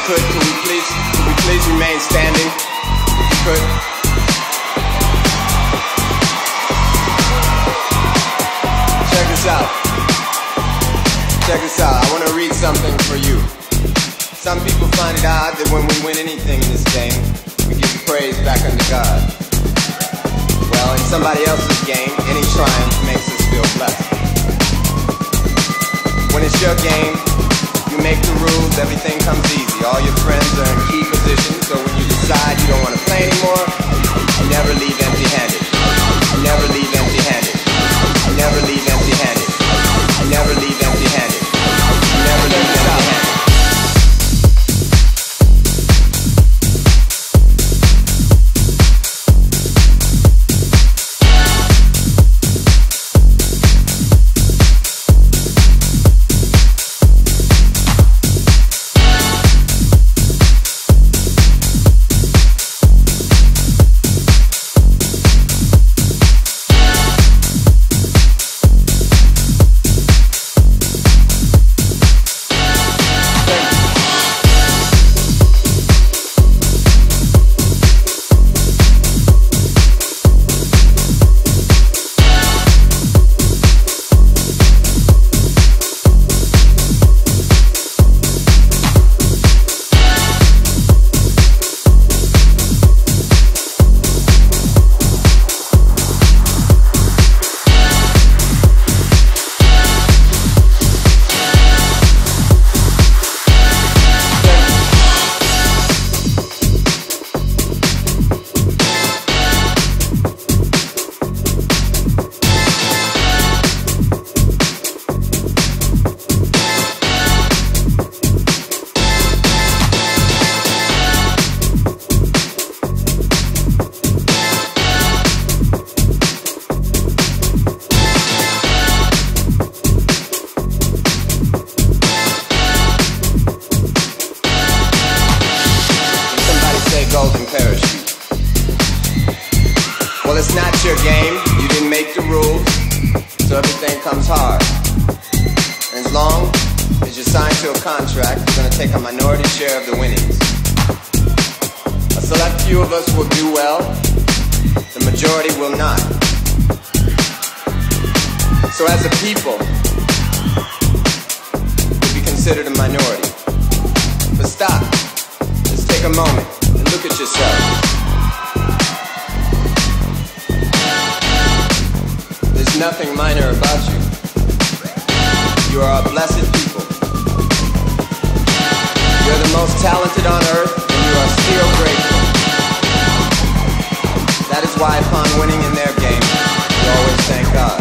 could we please remain standing? If you could. Check this out. Check this out. I want to read something for you. Some people find it odd that when we win anything in this game, we give praise back unto God. Well, in somebody else's game, any triumph makes us feel blessed. When it's your game, you make the rules, everything comes easy. All your friends are in key positions, so when you decide you don't want to play anymore, you never leave empty-handed. You never leave empty-handed. You never leave empty-handed. You never leave empty-handed. You never leave empty-handed. Golden parachute. Well, it's not your game. You didn't make the rules, so everything comes hard. And as long as you're signed to a contract, you're going to take a minority share of the winnings. A select few of us will do well. The majority will not. So as a people, we'll be considered a minority. But stop. Let's take a moment. Look at yourself. There's nothing minor about you. You are a blessed people. You're the most talented on earth, and you are still grateful. That is why upon winning in their game, you always thank God.